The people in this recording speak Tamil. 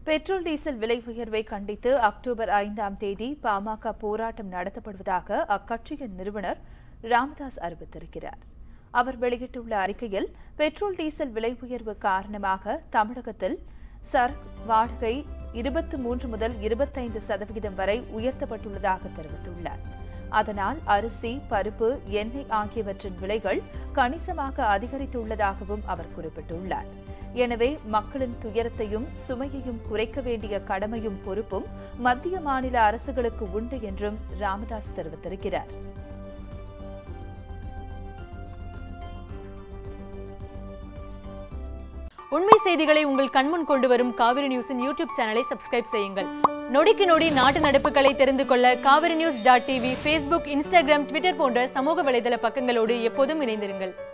பெட்ரோல் டீசல் விலை உயர்வை கண்டித்து அக்டோபர் 5ஆம் தேதி பாமக போராட்டம் நடத்தப்படுவதாக அக்கட்சியின் நிறுவனர் ராமதாஸ் அறிவித்திருக்கிறார். அவர் வெளியிட்டுள்ள அறிக்கையில் பெட்ரோல் டீசல் விலை உயர்வு காரணமாக தமிழகத்தில் சரக்கு வாடகை 23 முதல் 25% வரை உயர்த்தப்பட்டுள்ளதாக தெரிவித்துள்ளார். அதனால் அரிசி, பருப்பு, எண்ணெய் ஆகியவற்றின் விலைகள் கணிசமாக அதிகரித்துள்ளதாகவும் அவர் குறிப்பிட்டுள்ளார். எனவே மக்களின் துயரத்தையும் சுமையையும் குறைக்க வேண்டிய கடமையும் பொறுப்பும் மத்திய மாநில அரசுகளுக்கு உண்டு என்றும் ராமதாஸ் தெரிவித்திருக்கிறார். உண்மை செய்திகளை உங்கள் கண்முன் கொண்டு வரும் காவிரி நியூஸின் யூடியூப் சேனலை சப்ஸ்கிரைப் செய்யுங்கள். நொடிக்கு நொடி நாட்டு நடப்புகளை தெரிந்து கொள்ள kaverinews.tv, Facebook, Instagram, Twitter போன்ற சமூக வலைதள பக்கங்களோடு எப்போதும் இணைந்திருங்கள்.